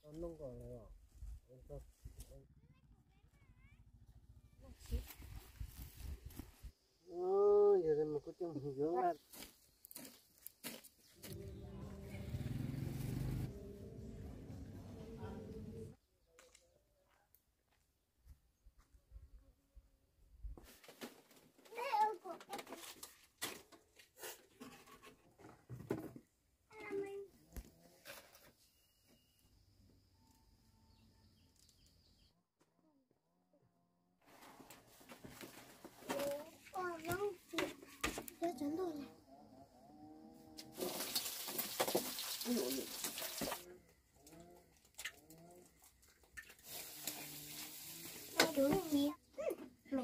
넣는 거 아니야. 왼쪽. Giờ mình có chung hình dưỡng lên. Chắn rồi này. Đúng rồi mẹ. Mẹ.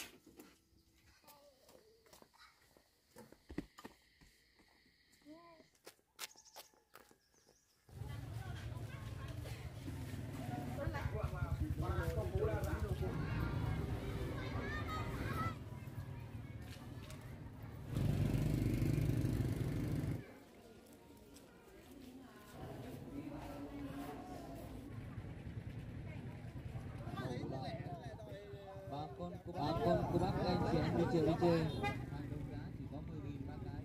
Bà con cô bác anh chị em đi chơi hàng đấu giá chỉ có 10.000 bác cái.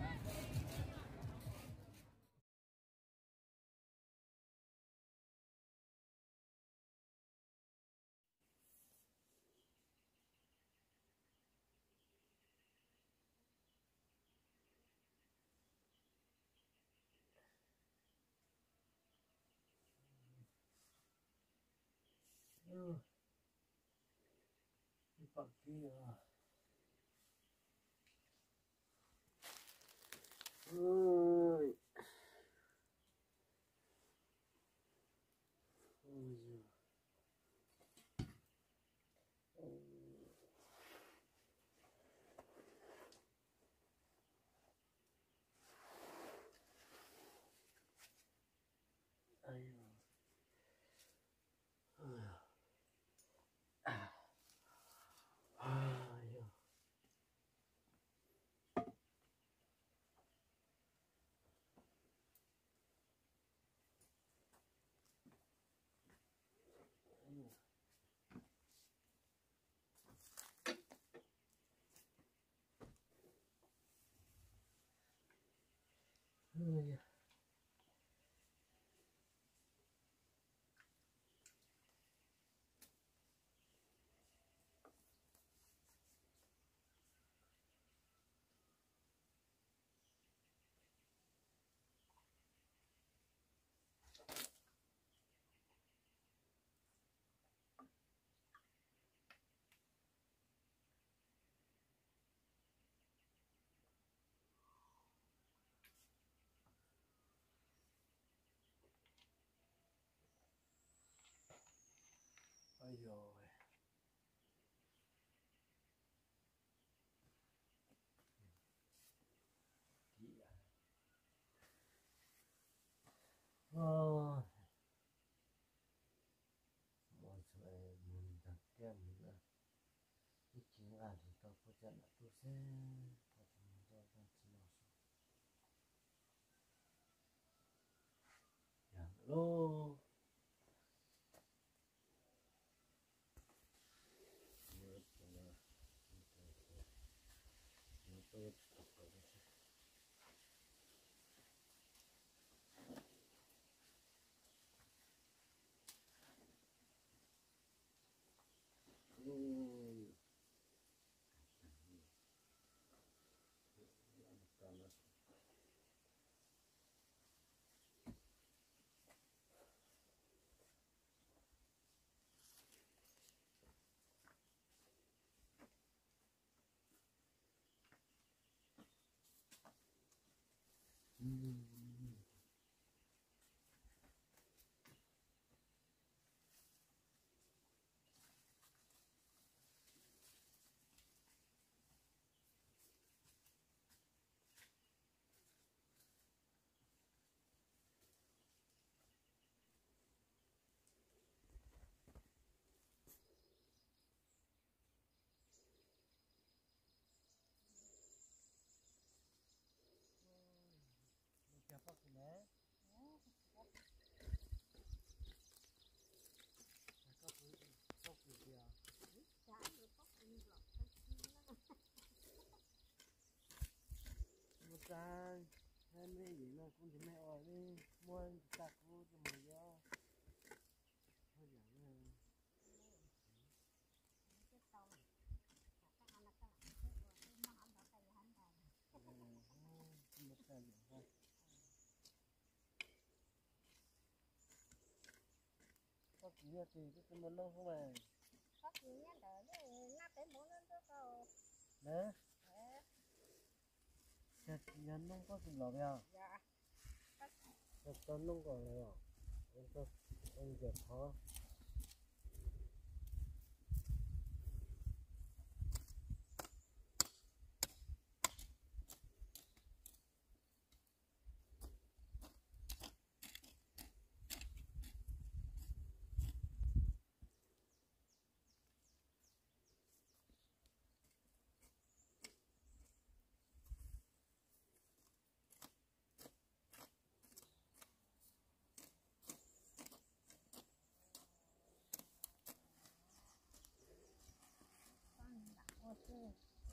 Bật kia. Ôi. Ôi dồi. Ôi. Mọi người mình đặt kem nữa. Cái chuyện là thì tôi có chân là tôi sẽ có thể cho ta chỉ nó dạ lô. Tôi Em đi gì mà cũng chỉ mẹ ở đi mua tạc vô cho mày do thôi chẳng là một cái gì thôi có gì thì cái món nông không à có gì nhá đỡ để nắp cái món lên cho cậu đấy cái nhân nông có gì lắm à dạ cái con nông còn này à ông dẹp khó ok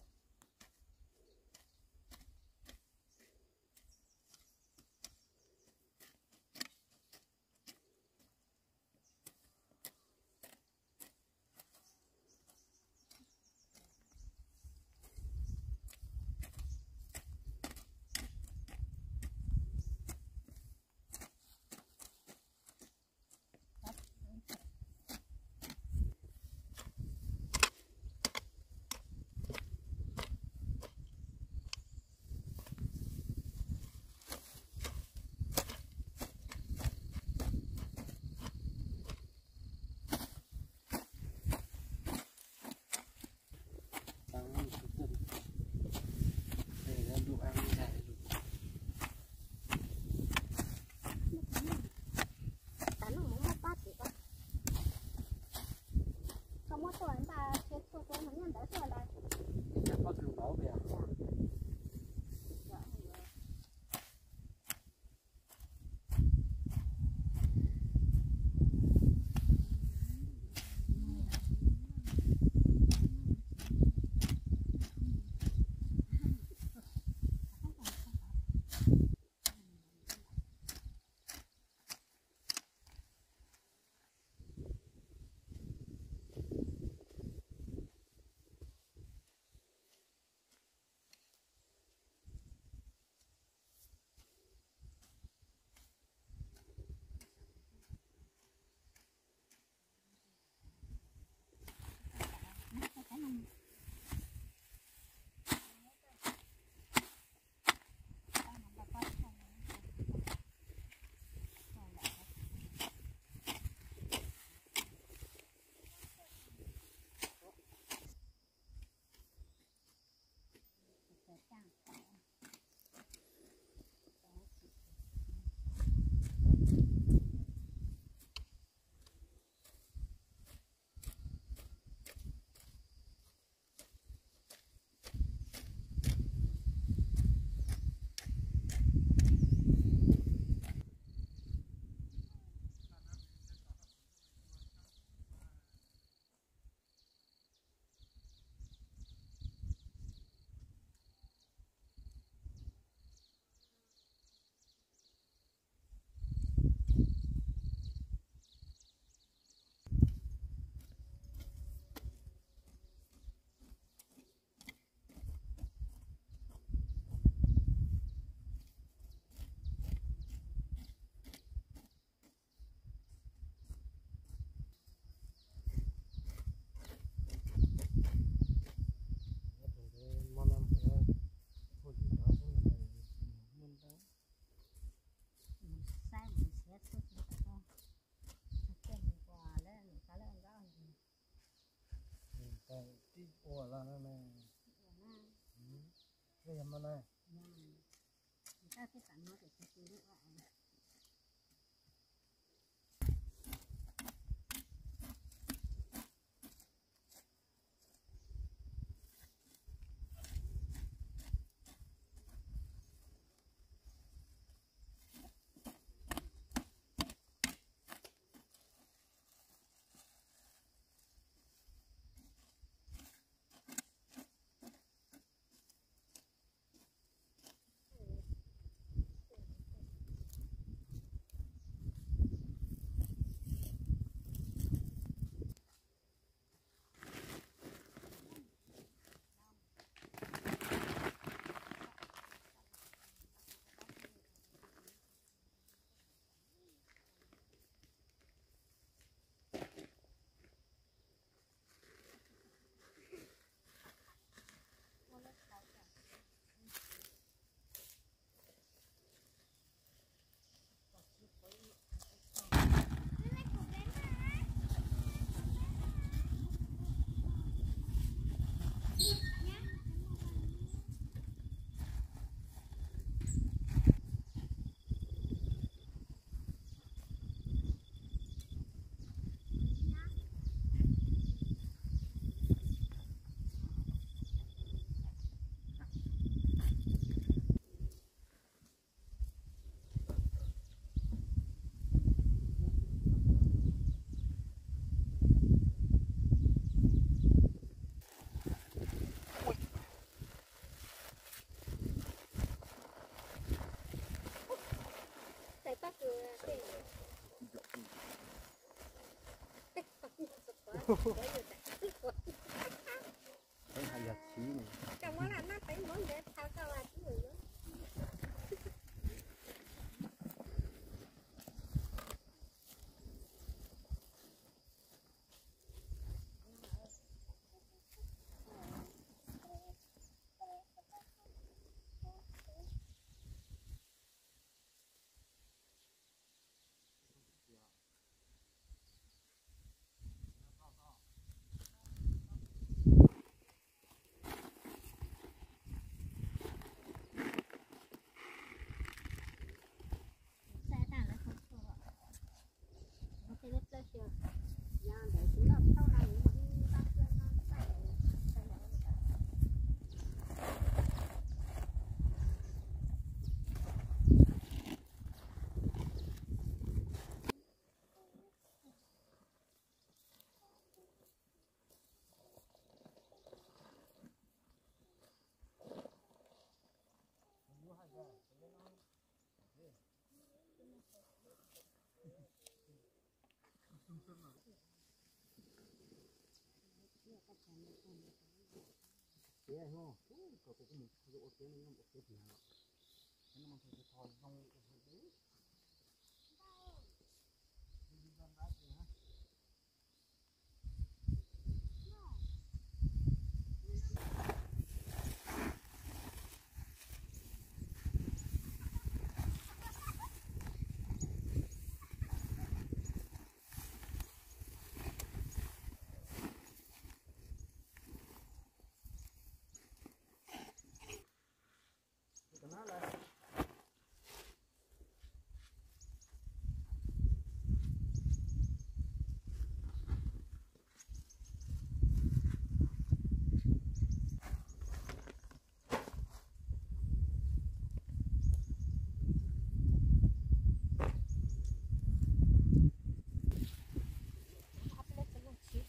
tăng một chút dần để ra đồ ăn dài tán nó muốn mất bát gì con không có tuổi bà chết thôi tôi muốn nhận đấy rồi là chắc có kiểu máu về sai mình sẽ xuất hiện con chân quà lên cá lên đó cái tí ủa là nó này cái gì mà này người ta sẽ tặng nó để cho tôi nữa thấy hay là xí này Trong đó là nó phải muốn để sao sao là cái người đó. Xe tàn là không sửa. Nó sẽ rất là sửa. Nhà để chúng nó sau này vẫn bắt lên nó phải thế này không có cái mình dụ thế nó một cái gì nào nó một cái thòn trong cái đấy nó là áp lên cái một chiếc.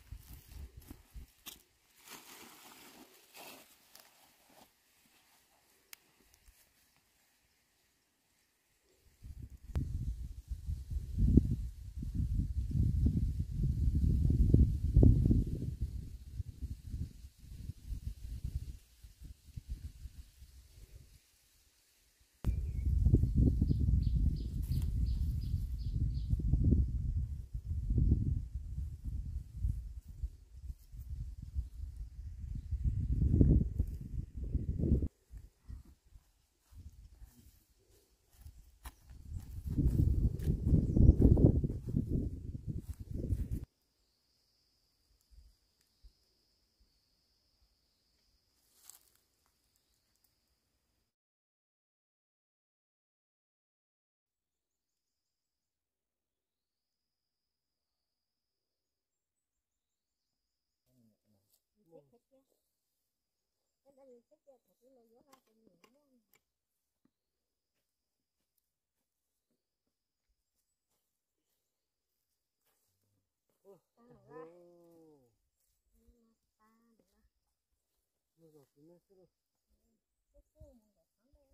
Chết hết chứ. Cái đó là chết chết thật là gió ra cũng nhiều lắm. Ta là ta được đó. nó rồi thì nó sẽ Cái cô mình để thắng đây.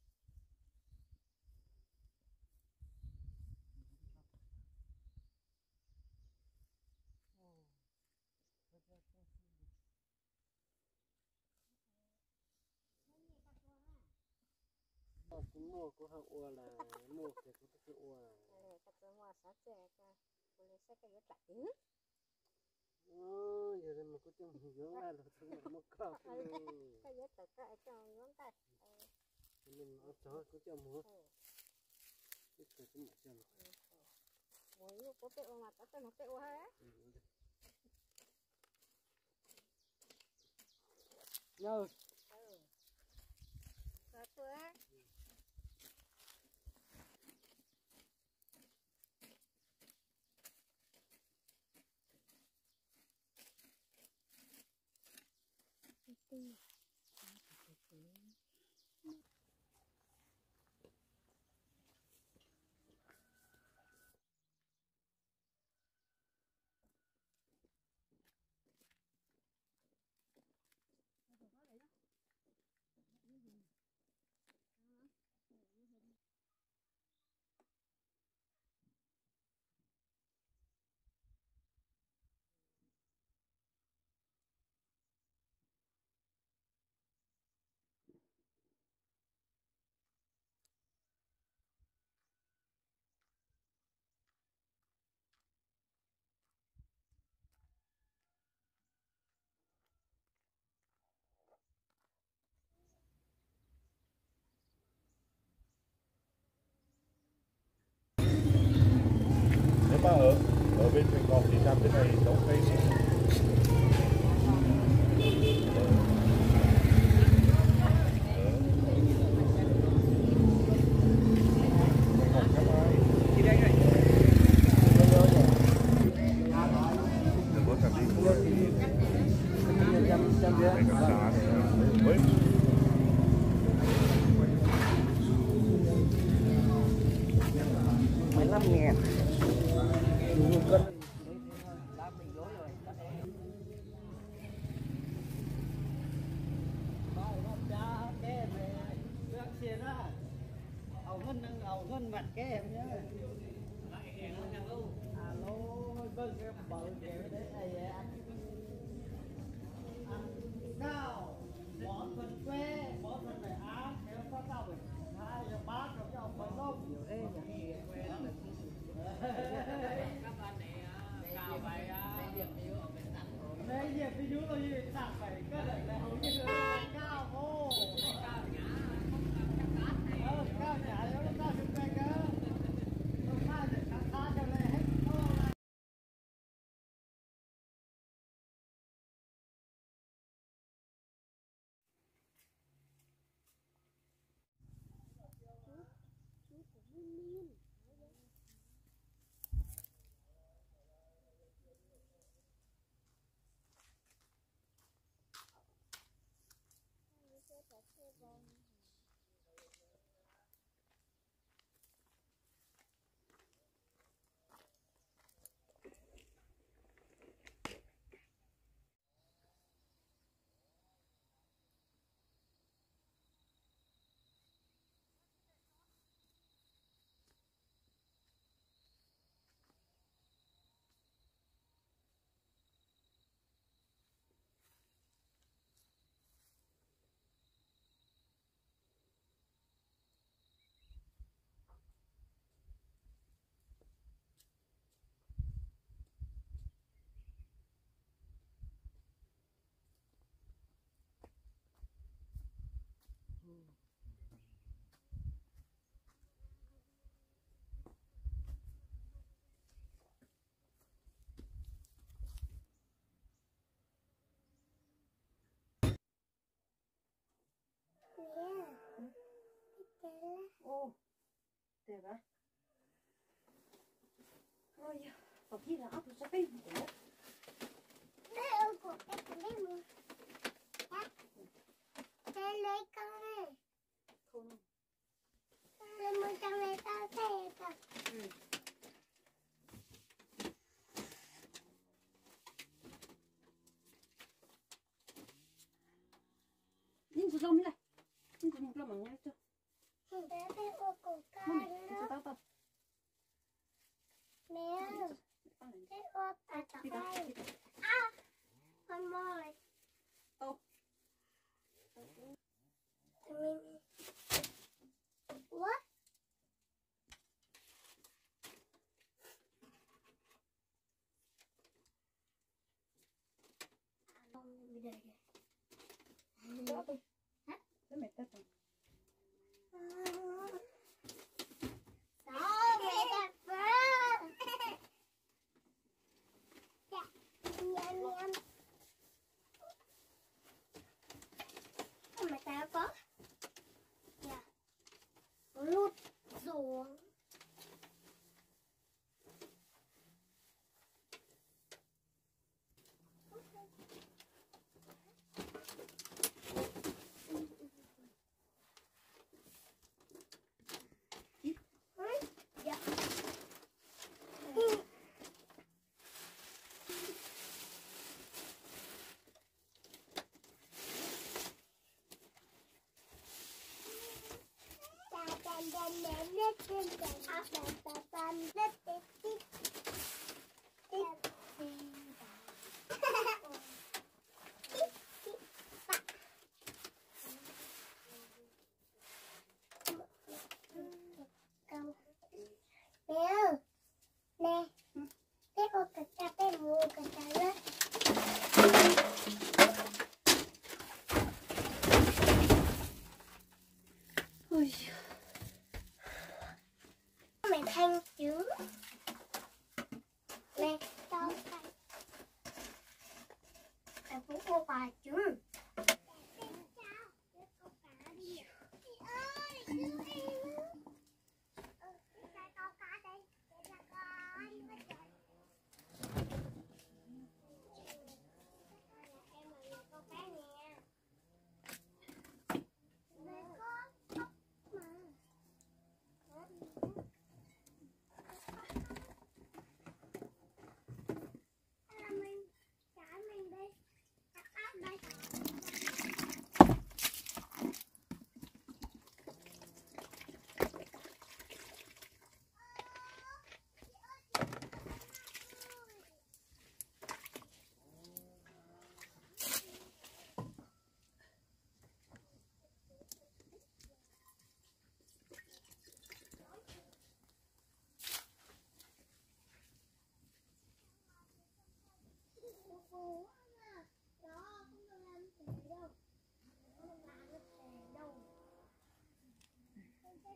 cũng mua của họ ua là mua cái của cái ua Tập trung vào sát trẻ cả. Cô lấy sách cái chặt tính. giờ đây mà có tiếng hướng là chúng mình mua cờ Cái giấy tờ cái cho ngón tay. mình nó chó có tiếng mua cái cái chúng mình xem Mỗi lúc có cái mà tao nó cái ha. nhau Sao thế? mà ở bên Sài Gòn thì làm cái này giống cây hơn mặt cái em nhớ. Alo, vâng em bự kìa đấy thầy ăn nào, bỏ phần quê, bỏ phần phải áo, kéo có sao vậy? Hai giờ bát rồi cho ông phải lốp nhiều thế nhỉ? Các bạn này cao vậy đây việc ví dụ là gì tặng phải cái này là hầu như là cao ô cao nhà nó cao xung quanh đó nó pha được khá cho nên hết ô đẹp á ôi có khi là áp sẽ đi đây của cái lấy mua đây lấy con này không lấy mua trong này tao thấy tao nhìn xuống mi lại nhìn xuống mi lại cho bé bé ô cổ ca nữa mẹ bé ô à chặt đây à con mồi ô what bây giờ đó đi hả để mẹ tao có dạ lút xuống dạ nè cái ô cà cha cái mua cà cha đó ôi mày thanh chứ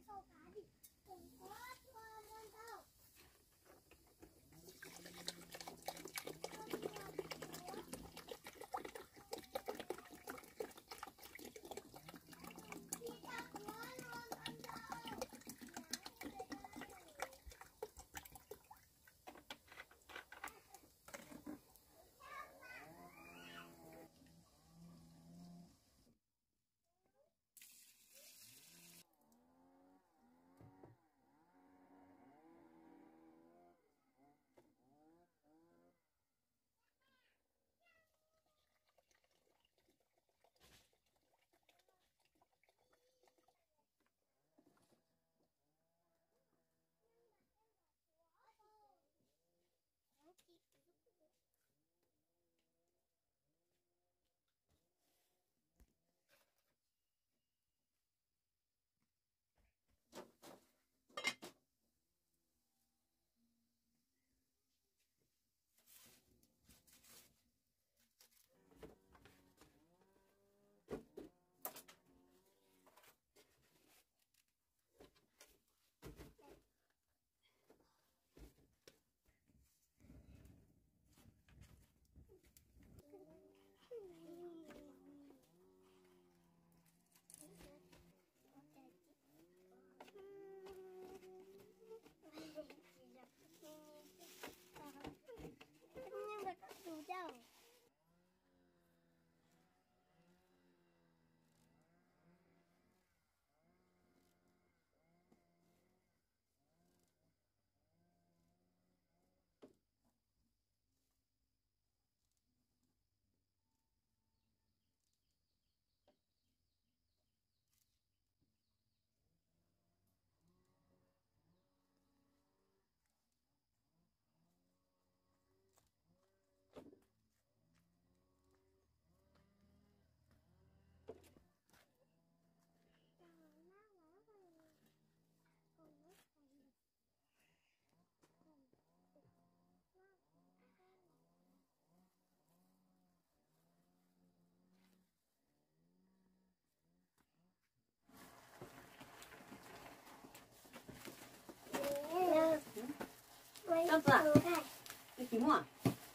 Đâu ạ? Cái gì mà?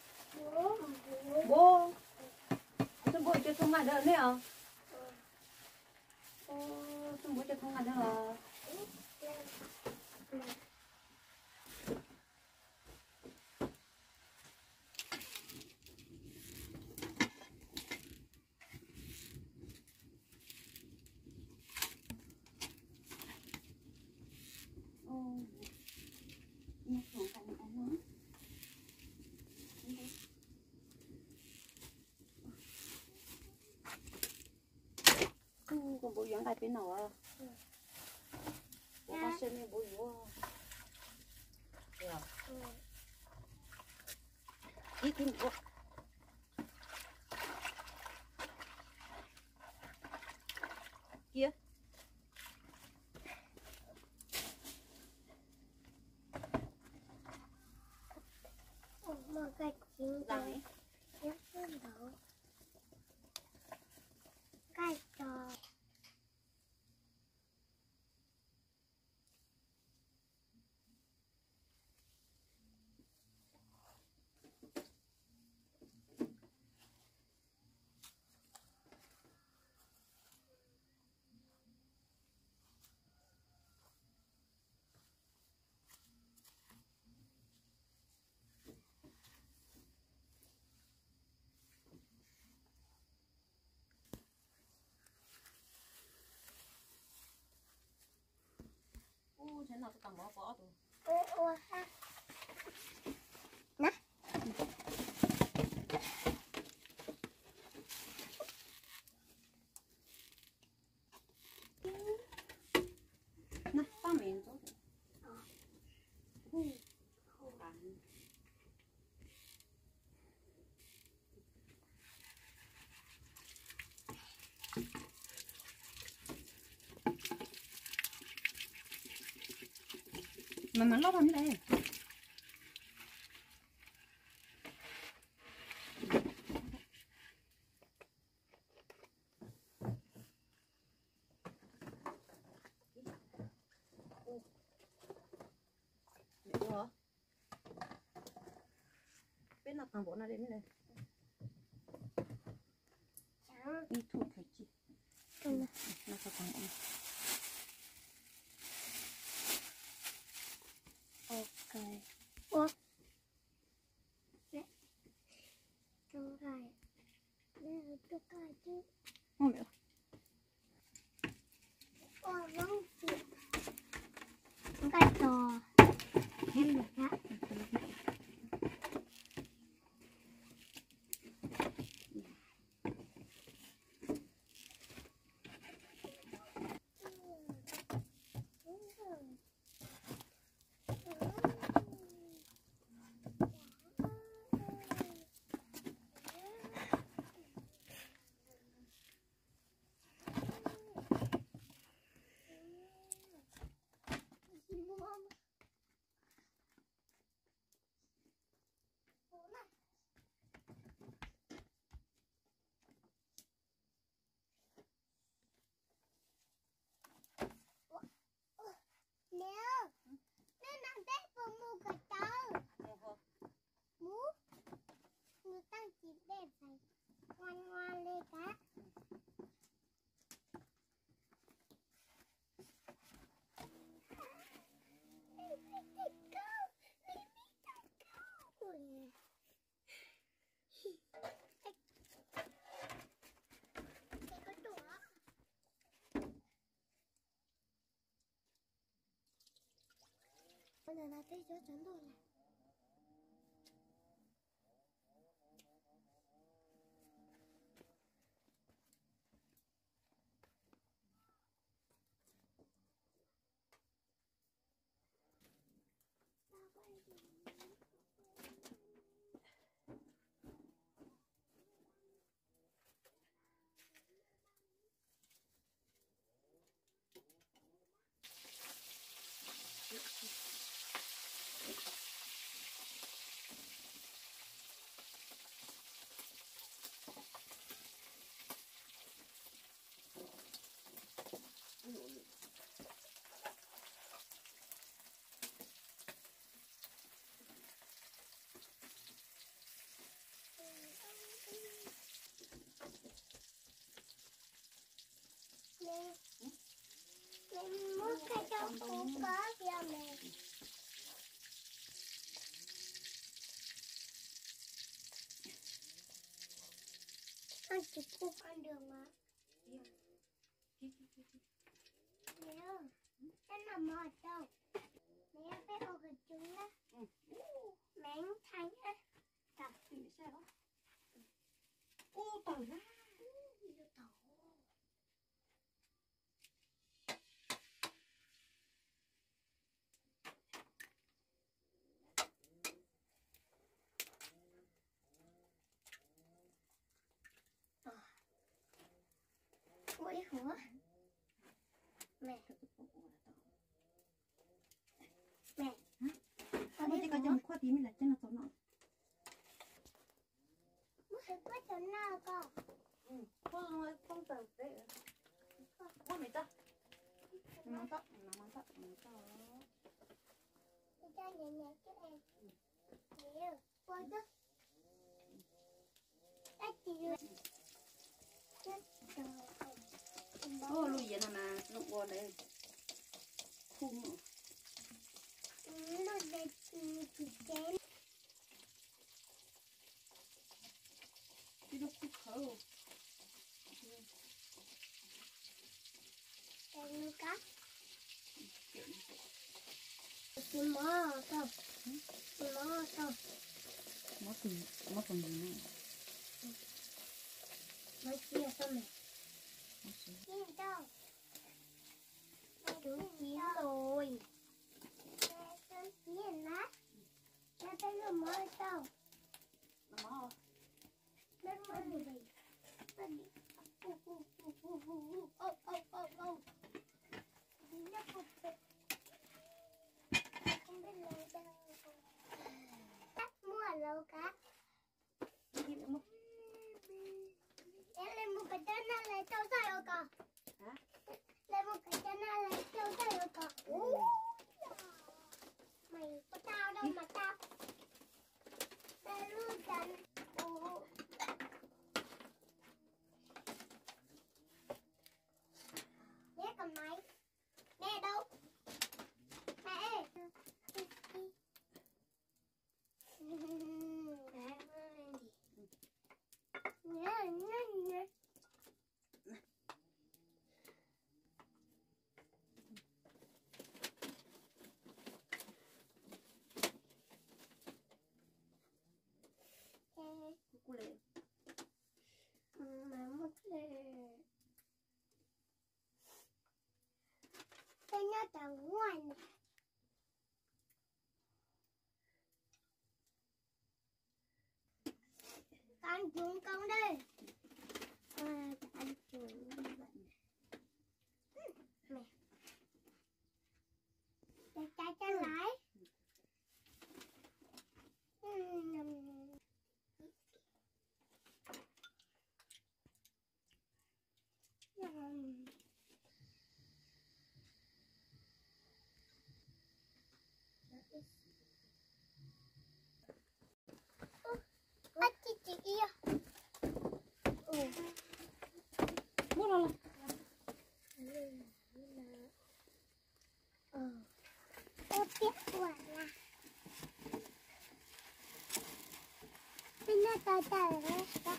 Bố. Tôi bố cho không ăn được nữa à? Tôi bố cho không ăn được à? Con bố dưỡng đại bên nào à? Bố con xem như bố dưỡng à? Đi tìm bố. Kia. Một cái chín Này. Nhắc lên đầu cái trò Thế nào tôi cầm bỏ vỏ rồi. ủa ha nè Nè, ba miếng rồi. Mà lót lên đây. là thằng bố nó đến đây Trắng. đi thu phải chị Ừ. nó có thằng bố Ok. Ủa? Nè. Trông gai. Nè, trông gai chứ. không hiểu Ủa, vâng chị. Trông gai to. Em được á. Nếu nó nằm tết vào mua cả tớ mũ người ta chỉ đẹp phải ngoan ngoan lên cả bây giờ là thấy chỗ chắn rồi này. Mẹ muốn cái trong cũng có kìa mẹ. Con chỉ cô con đường mà. Mẹ ơi, cái nào mà ở đâu? Mẹ phải ở gần chúng á. Mẹ thanh á. Tập thì sao đó? Ô tỏi ra. Ôi hủa. Mẹ. Mẹ. bây giờ cho một khoa tí mình lại chân là cháu nọ Mẹ có chỗ nào con? không tờ đấy con mày ta nó tóc Đi cho nhẹ nhẹ chứ em. Nhiều. Coi đó. Cái gì rồi? Chết trời ơi. ô lùi vậy mà lục bò đấy khung Nó đẹp chỉ chén. cái lúc khúc khẩu Em nuôi cá. Chị mò không? Chị mò không? nó còn gì nữa Nó chia cho mẹ. Chia đâu? Chú chia rồi. Mẹ tôi chia lát. Mẹ thấy nó mò đâu? nó mò Nó mò gì vậy? Nó đi. Ô. Nó không biết. Không biết lấy đâu. Cắt mua ở đâu cá? Em lên một cái chân này lấy trâu sai rồi con. hả Lên một cái chân này lấy trâu sai rồi con. Mày có tao đâu mà tao. Tao luôn tao chuồng con đây. Anh chuồng như vậy. Mẹ. Trái trái lái. Chị kia. Mua rồi là Ô tiếc quá là. Pina tata resta.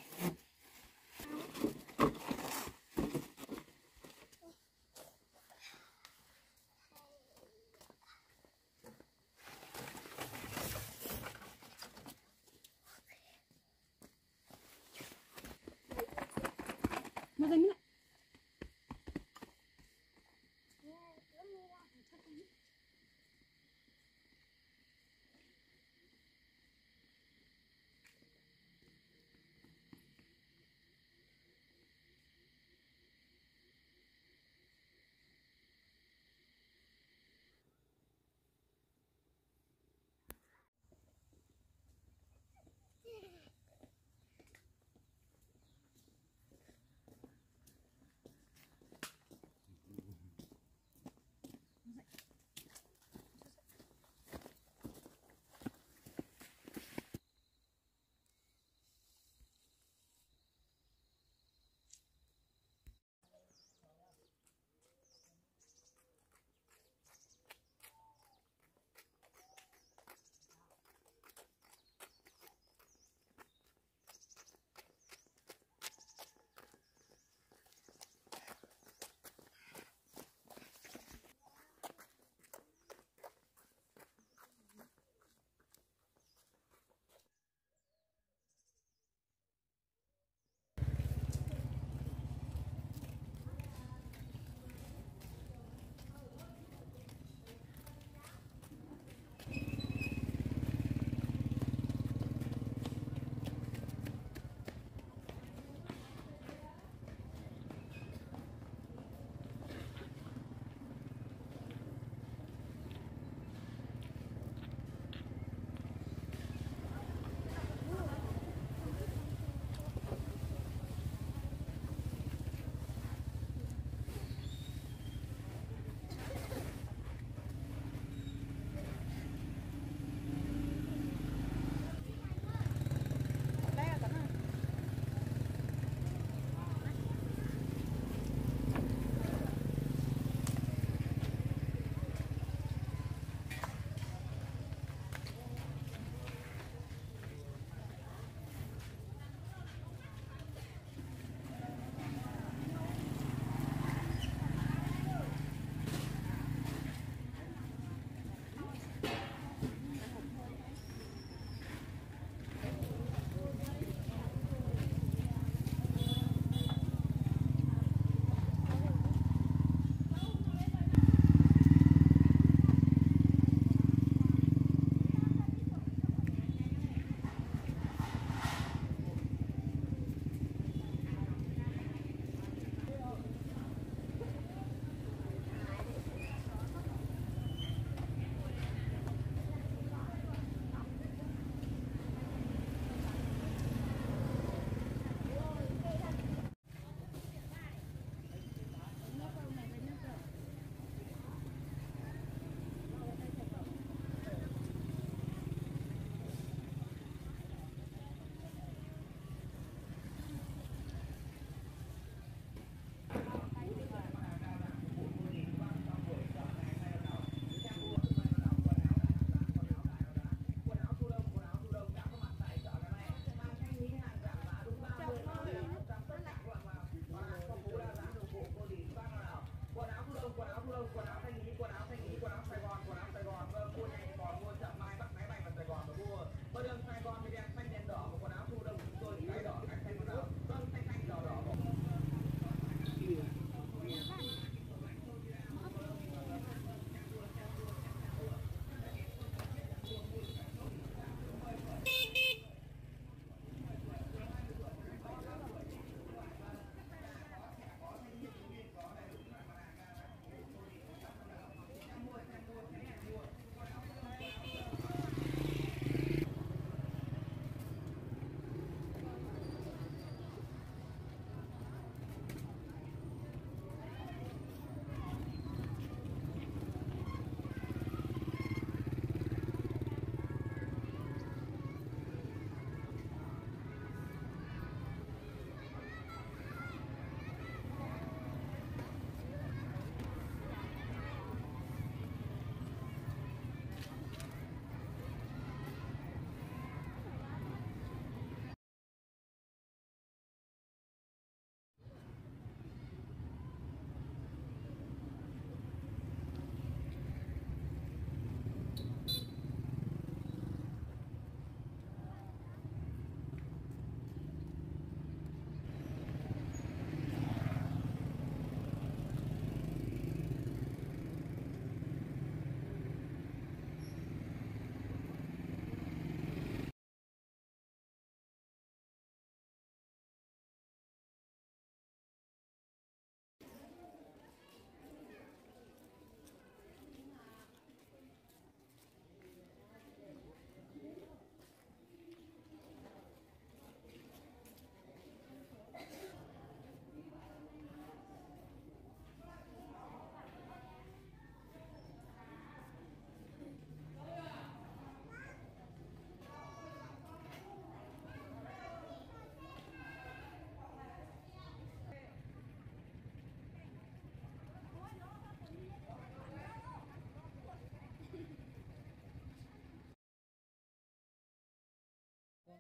mua dành lại.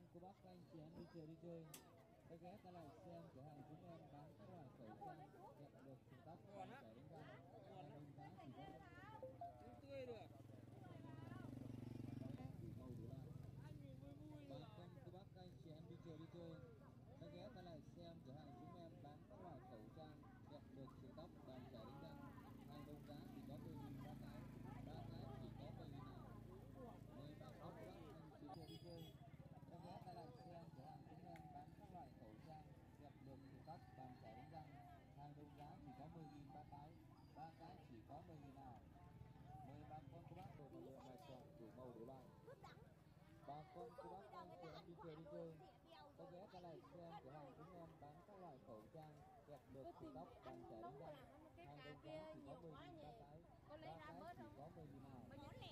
cô bác các anh chị em đi chơi hãy ghé qua lại xem cửa hàng chúng em bán các loại khẩu trang kẹp được trùng tóc còn chảy đánh răng hàng đồng giá chỉ có tươi được màu đủ loại. Bà con cô bác các anh chị em đi chơi hãy ghé qua lại xem cửa hàng chúng em bán các loại khẩu trang kẹp được trùng tóc bàn chải đánh răng hàng đồng giá chỉ có 10.000 ba cái chỉ có 10.000 nào. Mời bà con cô bác anh chị đi chơi hãy ghé qua lại xem cửa hàng chúng em bán các loại khẩu trang kẹp được trùng tóc bàn chải đánh răng hàng đồng giá chỉ có 10.000 ba cái chỉ có 10.000 nào. Mời bà con cô bác đồ lựa mà chọn đủ màu đủ loại. Bà con cô bác anh chị em đi chơi hãy ghé qua lại xem cửa hàng chúng em bán các loại khẩu trang kẹp được trùng tóc bàn chải đánh răng hàng đồng giá chỉ có 10.000 ba cái chỉ có 10.000 nào.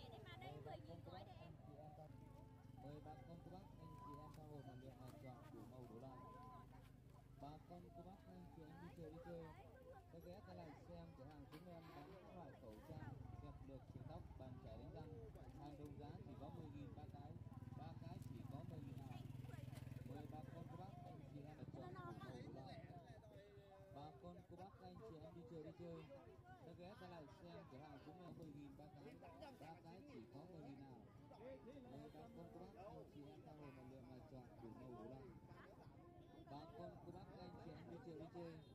Mời bà con cô bác anh chị em tha hồ mà lựa mà chọn đủ màu đủ loại. Bà con cô bác anh chị em đi chơi hãy ghé qua lại xem cửa hàng chúng em bán các loại khẩu trang kẹp được trùng tóc bàn chải đánh răng hàng đồng giá chỉ có 10.000 ba cái chỉ có 10.000 nào. Mời bà con cô bác anh chị em chọn đủ màu đủ loại. Bà con cô bác anh chị em đi chơi hãy ghé qua lại xem cửa hàng chúng em 10.000 ba cái chỉ có 10.000 nào. Mời bà con cô bác anh chị em tha hồ mà lựa mà chọn đủ màu đủ loại. Bà con cô bác anh chị em đi chơi